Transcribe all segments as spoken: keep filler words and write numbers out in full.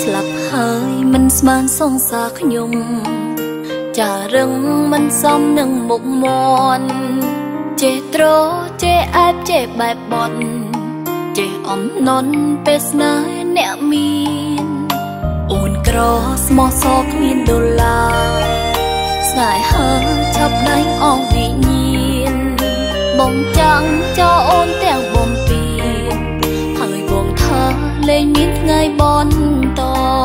ស្លាប់ហើយមិនស្មានសងសាខ្ញុំចារឹងមិនសមនឹងមុខមន់ចេះត្រចេះអែបចេះបែបបត់ចេះអំណន់ពេលស្នេហ៍អ្នកមានអូនក្រស្មោះសរគ្មានដុល្លារស្នេហាឆាប់ដៃអស់វិញ្ញាណបងចាំងចោអូនទាំងបំពេញហើយបងថាលែងមានថ្ងៃបន្ត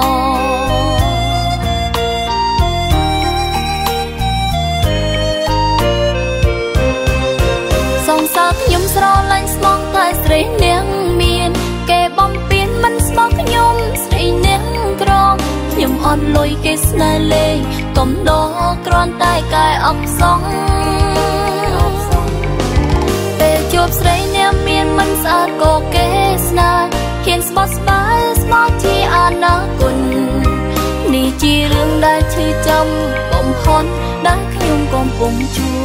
សងសាខ្ញុំស្រឡាញ់ស្មងតែស្រីនាងមានគេបំពេញមិនស្មោះខ្ញុំស្រីនាងក្រងខ្ញុំអត់លុយគេស្នេហ៍លេងកំដរគ្រាន់តែកាយអបសងពេលជួបស្រីនាងមានមិនស្អាតក៏គេស្នេហ៍ហ៊ានស្បត់ស្បាយស្មោះជាអនាគតនេះជារឿងដែលឈឺចាំបំផុតដែលខ្ញុំកំពុងជួប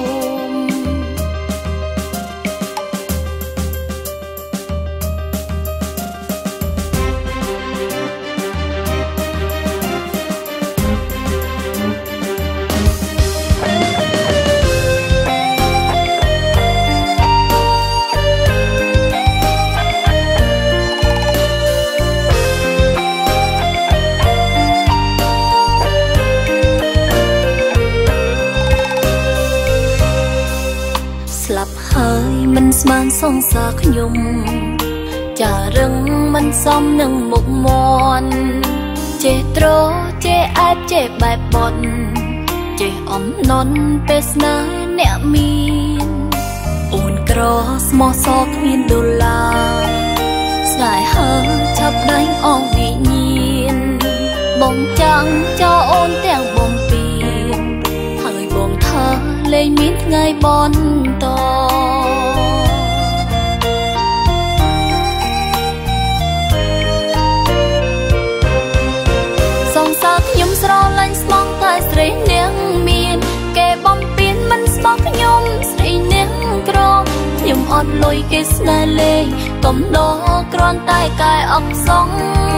ស្លាប់ហើយមិនស្មានសងសាខ្ញុំចារឹងមិនសមនឹងមុខមន់ចេះត្រចេះអែបចេះបែបបត់ចេះអំណន់ពេលស្នេហ៍អ្នកមានអូនក្រស្មោះសរគ្មានដុល្លារស្នេហាឆាប់ដៃអស់វិញ្ញាណបងចាំងចោអូនទាំងបំពេញហើយបងថាលែងមានថ្ងៃបន្តសងសាខ្ញុំស្រឡាញ់ស្មងតែស្រីនាងមានគេបំពេញមិនស្មោះខ្ញុំស្រីនាងក្រខ្ញុំអត់លុយគេស្នេហ៍លេងកំដរគ្រាន់តែកាយអបសង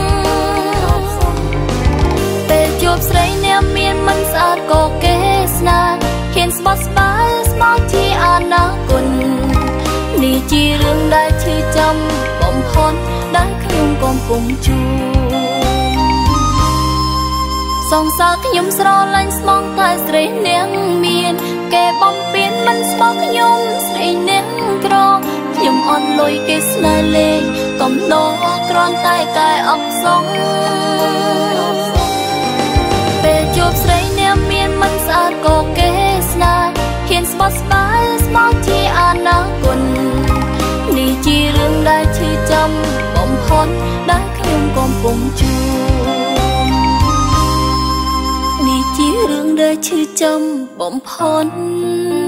ពេលជួបស្រីនាងមានមិនស្អាតក៏គេស្នេហ៍ហ៊ានស្បត់ស្បាយស្មោះជាអនាគតនេះជារឿងដែលឈឺចាំបំផុតដែលខ្ញុំកំពុងជួបសងសាខ្ញុំស្រឡាញ់ស្មងតែស្រីនាងមានគេបំពេញមិនស្មោះខ្ញុំស្រីនាងក្រខ្ញុំអត់លុយគេស្នេហ៍លេងកំដរគ្រាន់តែកាយអបសងពេលជួបស្រីនាងមានមិនស្អាតក៏គេស្នេហ៍ហ៊ានស្បត់ស្បាយស្មោះជាអនាគតនេះជារឿងដែលឈឺចាំបំផុតដែលខ្ញុំកំពុងជួបនេះជារឿងដែលឈឺចាំបំផុត